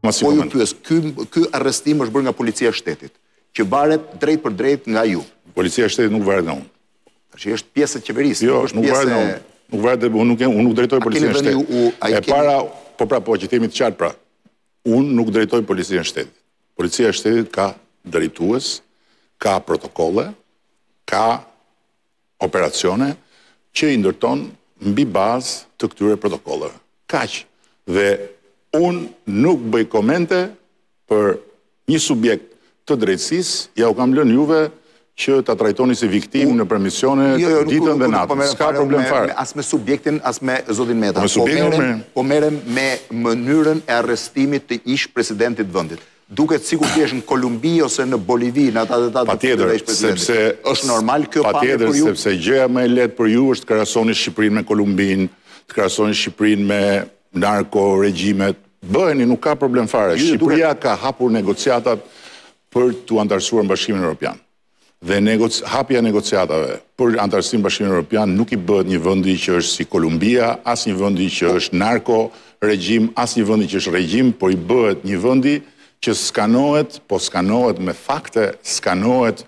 Po ju pyes, ky arrestim është bërë nga policia e shtetit, që varet drejt për drejt nga ju. Policia e shtetit nuk varet nga unë. Tash është pjesë e qeverisë, Jo, nuk varet nga unë. Nuk varet, unë nuk drejtoj policinë e shtetit. E para, po që themi të qartë pra, unë nuk drejtoj policinë e shtetit. Policia e shtetit ka drejtues, ka protokolle, ka operacione që i ndërton mbi bazë të këtyre protokolleve. Kaq. Dhe unë nuk bëj komente për një subjekt të drejtësisë, ja u kam lënë juve që ta trajtoni si viktimë në permisione ditën dhe natën. S'ka problem fare. As me subjektin, as me zotin Meta. Po merrem me mënyrën e arrestimit të ish presidentit vendit. Duket sikur ti je në Kolumbi ose në Bolivi, në ata detat. Patjetër, sepse është normal kjo pamje për ju. Patjetër, sepse gjëja më e lehtë për ju është të krahasoni Shqipërinë me Kolumbin, të krahasoni Shqipërinë me narko-regjimet. Bëheni, nuk ka problem fare. Shqipëria ka hapur negociatat për të antarësuar në Bashkimin Evropian. Dhe hapja negociatave për antarësim në Bashkimin Evropian nuk i bëhet një vendi që është si Kolumbia, as një vendi që është narko-regjim, as një vendi që është regjim, por i bëhet një vendi që skanohet, po skanohet me fakte, skanohet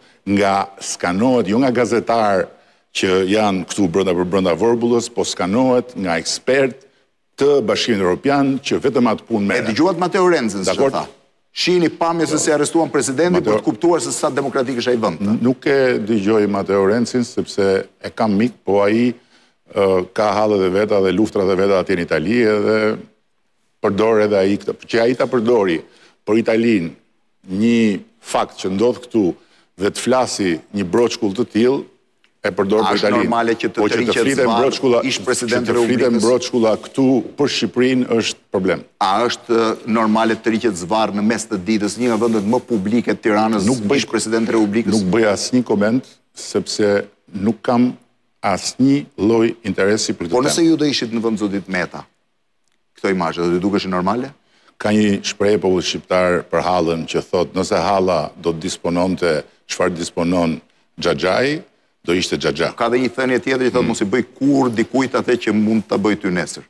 jo nga gazetar që janë këtu brenda vorbullës, po skanohet nga ekspert të Bashkimit Evropian që vetëm atë punë merret. E dëgjuat Mateo Renzën se tha. Shihni pamje se si arrestuan presidentin për të kuptuar se sa demokratik është ai vend. Nuk e dëgjoj Mateo Renzin sepse e kam mik, po ai ka hallet e veta dhe luftrat e veta atje në Itali dhe përdor edhe ai këtë, që ai ta përdori për Italinë një fakt që ndodh këtu dhe të flasi një broçkull të tillë e përdor për Italinë. Është normale që të tërhiqet zvarr ish presidenti i Republikës. Që të fliten broçkulla këtu për Shqipërinë është problem. A është normale të tërhiqet zvarr në mes të ditës, një nga vendet më publike të Tiranës, ish presidenti i Republikës? Nuk bëj asnjë koment sepse nuk kam asnjë lloj interesi për këtë temë. Po nëse ju do ishit në vend zotit Meta, këto imazhe do t'i dukeshin normale? Ka një shprehje popull shqiptar për hallën që thotë nëse halla do të dispononte çfarë disponon Xhaxhai, do ishte Xhaxha. Ka dhe një thënie tjetër që thotë mos i bëj kur dikujt atë që mund ta bëj ty nesër.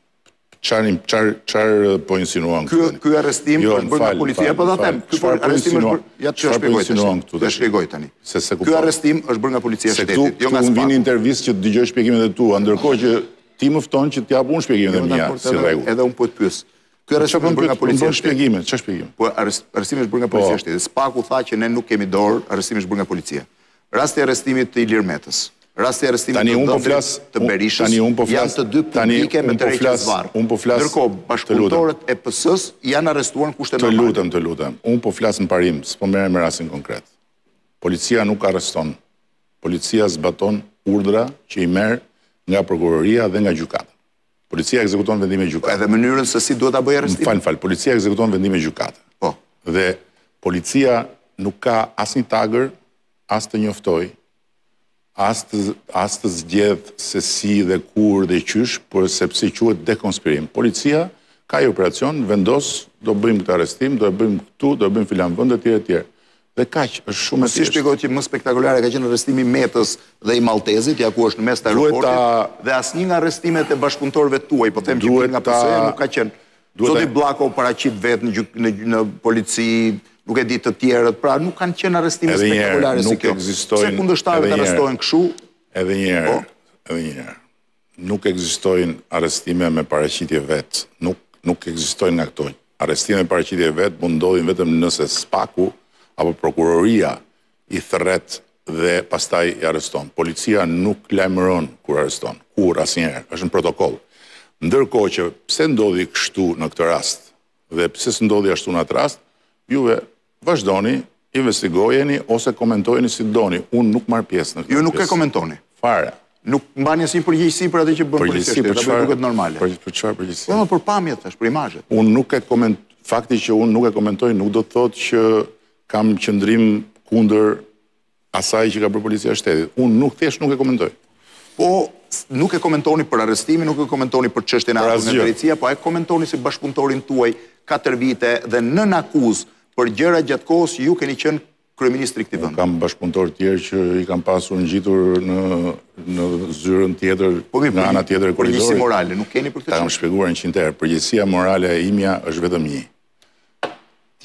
Çfarë po insinuon këtu? Ky arrestim është bërë nga policia, po ta them. Ky arrestim është bërë, ja të shpjegoj tani. Të shpjegoj tani. Ky arrestim është bërë nga policia e shtetit, jo nga SPAK. Këtu vini intervistë që të dëgjoj shpjegimet e tua, ndërkohë që ti më fton që t'jap unë shpjegimet e mia si rregull. Edhe unë po të pyes. Ky arrestim është bërë nga policia e shtetit. Çfarë shpjegime? Po arrestimi është bërë nga policia e shtetit. SPAK-u tha që ne nuk kemi dorë, arrestimi është bërë nga policia. Rasti i arrestimit të Ilir Metës, rasti i arrestimit të Berishës, janë të dy publike me tërheqje zvarr. Ndërkohë, bashkëpunëtorët e PS-s janë arrestuar në kushte normale. Të lutem. Unë po flas në parim, s'po merrem me rastin konkret. Policia nuk arreston. Policia zbaton urdhra që i merr nga prokuroria dhe nga gjykata. Policia ekzekuton vendime gjykate. Edhe mënyrën se si duhet ta bëjë arrestimin. Fal, policia ekzekuton vendime gjykate. Po. Dhe policia nuk ka asnjë tagër, as të njoftoj, as të zgjedh se si dhe kur dhe qysh, por sepse quhet dekonspirim. Policia ka një operacion, vendos, do bëjmë këtë arrestim, do e bëjmë këtu, do e bëjmë filan vend etj etj. Dhe kaq, është shumë e thjeshtë. Si shpjegoj që më spektakolare ka qenë arrestimi i Metës dhe i Maltezit, ja ku është në mes të aeroportit, dhe asnjë nga arrestimet e bashkëpunëtorëve tuaj, po them që nga PS-ja nuk ka qenë. Zoti Bllako paraqit vetë në polici, nuk e di të tjerët, pra nuk kanë qenë arrestime spektakolare si kjo. Se kundërshtarët arrestohen kështu? Edhe një herë. Nuk ekzistojnë arrestime me paraqitje vetë. Nuk ekzistojnë nga këto. Arrestime me paraqitje vetë mund ndodhin vetëm nëse SPAK-u apo prokuroria i thret dhe pastaj i arreston. Policia nuk lajmëron kur arreston, kur asnjëherë, është në protokoll. Ndërkohë që pse ndodhi kështu në këtë rast dhe pse s'ndodhi ashtu në atë rast, juve vazhdoni, investigojeni ose komentojeni si doni. Unë nuk marr pjesë në këtë. Ju nuk e komentoni. Fare. Nuk mbani asnjë përgjegjësi për atë që bën policia, apo duket normale. Për çfarë përgjegjësi? Po për pamjet thash, për imazhet. Unë nuk e fakti që unë nuk e komentoj nuk do të thotë që kam qëndrim kundër asaj që ka bërë policia e shtetit. Unë nuk e komentoj. Po nuk e komentoni për arrestimin, nuk e komentoni për çështjen e ardhmës në drejtësia, po e komentoni si bashkëpunëtorin tuaj 4 vite dhe nën akuzë për gjëra gjatë kohës ju keni qenë kryeministri i këtij vendi. Kam bashkëpunëtorë të tjerë që i kam pasur ngjitur në zyrën tjetër, në ana tjetër e korridorit. Përgjegjësi morale, nuk keni për këtë? Ta kam shpjeguar 100 herë. Përgjegjësia morale e imja është vetëm një.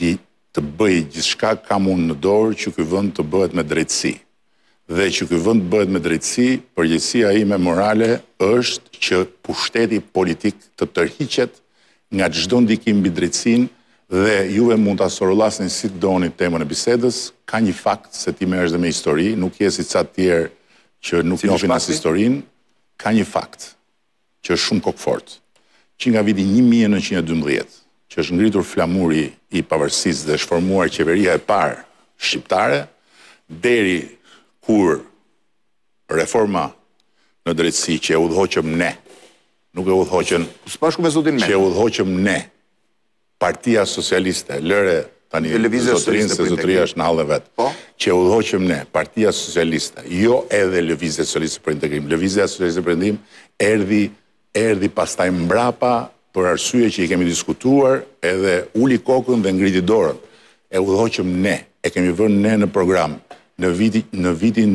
të bëj gjithçka kam unë në dorë që ky vend të bëhet me drejtësi. Dhe që ky vend bëhet me drejtësi, përgjegjësia ime morale është që pushteti politik të tërhiqet nga çdo ndikim mbi drejtësinë dhe juve mund ta sorullasni si doni temën e bisedës. Ka një fakt se ti merresh dhe me histori, nuk je si ca të tjerë që nuk njohin as historinë. Ka një fakt që është shumë kokfort, që nga viti 1912, që është ngritur flamuri i pavarësisë dhe është formuar qeveria e parë shqiptare, deri kur reforma në drejtësi që e udhëhoqëm ne, nuk e udhëhoqën që e udhëhoqëm ne, Partia Socialiste, lëre tani zotërinë se zotëria është në hallë vetë, që e udhëhoqëm ne, Partia Socialiste, jo edhe Lëvizja Socialiste për Integrim. Lëvizja Socialiste për Integrim erdhi pastaj mbrapa për arsye që i kemi diskutuar, edhe uli kokën dhe ngriti dorën. E udhëhoqëm ne, e kemi vënë ne në program. Në vitin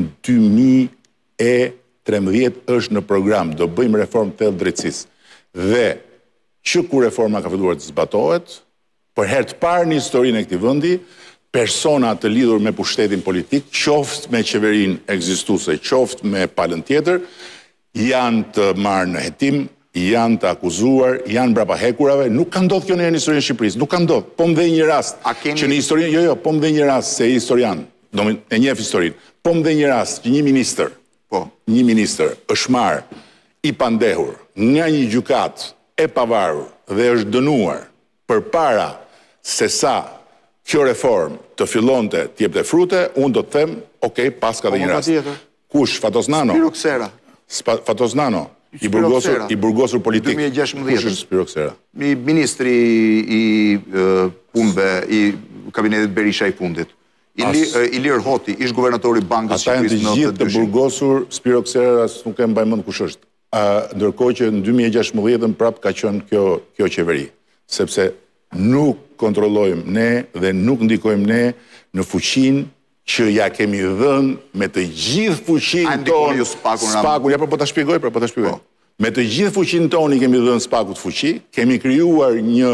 2013 është në program, do bëjmë reformë të drejtësisë. Dhe që kur reforma ka filluar të zbatohet, për herë të parë në historinë e këtij vendi, persona të lidhur me pushtetin politik, qoftë me qeverinë ekzistuese, qoftë me palën tjetër, janë të marrë në hetim, janë të akuzuar, janë brapa hekurave, nuk ka ndodhur kjo në historinë e Shqipërisë, nuk ka ndodhur. Po më dhe një rast që në historinë, po më dhe një rast se historian, e njeh historinë. Po më dhe një rast që një ministër është marrë i pandehur nga një gjykatë e pavarur dhe është dënuar përpara se sa kjo reformë të fillonte të jepte frute, unë do të them, okay, paska dhe një rast. Kush? Fatos Nano? Spiro Ksera. Fatos Nano, i burgosur politik. 2016. Kush është Spiro Ksera? Ministri i punëve i kabinetit Berisha i fundit. Ilir Hoti, ish guvernatori Bankës Shqipërisë në 92. Ata janë të gjithë të burgosur, Spiro Ksera nuk e mbaj mend kush është. Ndërkohë që në 2016 prap ka qenë kjo qeveri, sepse nuk kontrollojmë ne dhe nuk ndikojmë ne në fuqinë që ja kemi dhënë me të gjithë fuqinë tonë. Spakun, ja po ta shpjegoj, Me të gjithë fuqinë tonë i kemi dhënë Spakut fuqi, kemi krijuar një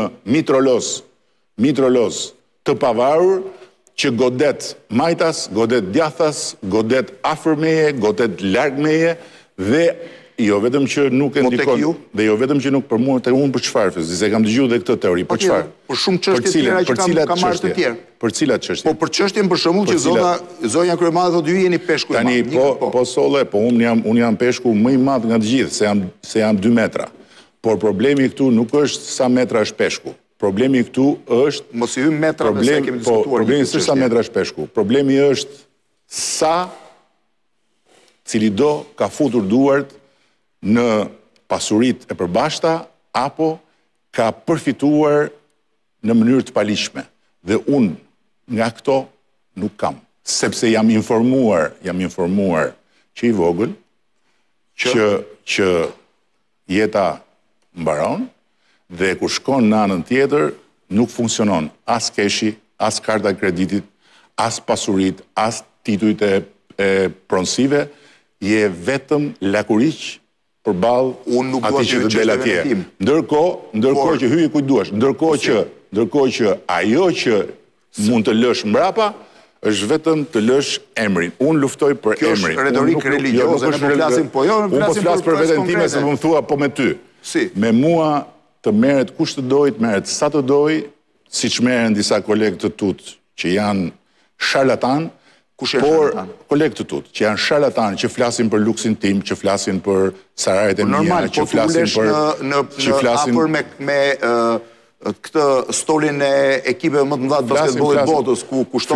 mitrolos të pavarur që godet majtas, godet djathas, godet afër meje, godet larg meje dhe jo vetëm që nuk e ndikon, dhe jo vetëm që nuk për mua, të unë për çfarë, se kam dëgjuar dhe këtë teori, për çfarë? Për shumë çështje tjera që kam marrë të tjerë. Për cilat çështje? Po për çështjen për shembull që zonja kryemare thotë ju jeni peshku i madh. Tani po solle, po unë jam peshku më i madh nga të gjithë, se jam 2 metra. Por problemi këtu nuk është sa metra është peshku. Problemi këtu është mos i hym metrave se kemi diskutuar. Problemi është sa metra është peshku. Problemi është sa cili do ka futur duart në pasurit e përbashkëta apo ka përfituar në mënyrë të paligjshme. Dhe unë nga këto nuk kam, sepse jam informuar që i vogël që jeta mbaron dhe kur shkon në anën tjetër nuk funksionon as keshi, as karta e kreditit, as pasurit, as titujt e pronësive, je vetëm lakuriq përballë atij që të del atje. Ndërkohë që hyj kujt duash, ndërkohë që ajo që mund të lësh mbrapa është vetëm të lësh emrin. Unë luftoj për emrin. Kjo është retorikë religjioze, ne po flasim po jo, unë po flas për veten time se më thua po me ty. Me mua të merret kush të doj, të merret sa të doj, siç merren disa kolegë të tut që janë sharlatan. Por kolegë të tut, që janë sharlatanë, që flasin për luksin tim, që flasin për sarajet e mia, që flasin për afër me këtë stolin e ekipeve më të mëdha të basketbollit botës ku kushton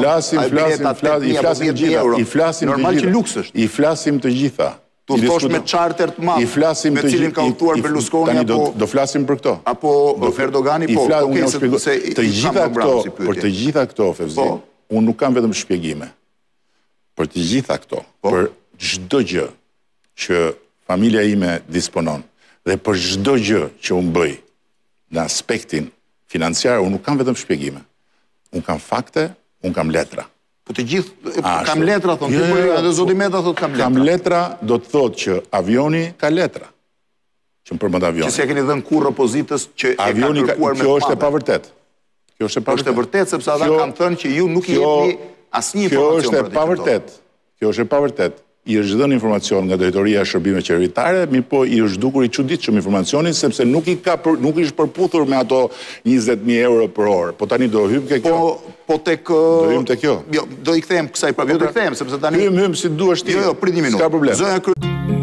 normal që luks është. I flasim të gjitha. Tu thosh me charter të madh, me cilin ka udhëtuar Berlusconi apo do flasim për këto. Apo Erdogani, po, të gjitha këto, për të gjitha këto, Fevzi, unë nuk kam vetëm shpjegime. Për të gjitha këto, për çdo gjë që familja ime disponon dhe për çdo gjë që unë bëj në aspektin financiar, unë nuk kam vetëm shpjegime. Unë kam fakte, unë kam letra. Po të gjithë kam letra thonë, edhe zoti Meta thotë kam letra. Kam letra do të thotë që avioni ka letra. Që më përmend avioni. Që s'e keni dhënë kurrë opozitës që e ka kërkuar me kjo është e pavërtet. Është e vërtet, sepse ata kanë thënë që ju nuk i jepni asnjë informacion për atë. Kjo është e pavërtet. I është dhënë informacion nga Drejtoria e Shërbimeve Qeveritare, mirë po i është dukur i çuditshëm informacionin sepse nuk është përputhur me ato 20.000 euro për orë. Po tani do hym ke kjo. Po tek do hym te kjo. Jo, do i kthehem kësaj, do i kthehem sepse tani hym si duash ti. Jo, prit një minutë. S'ka problem.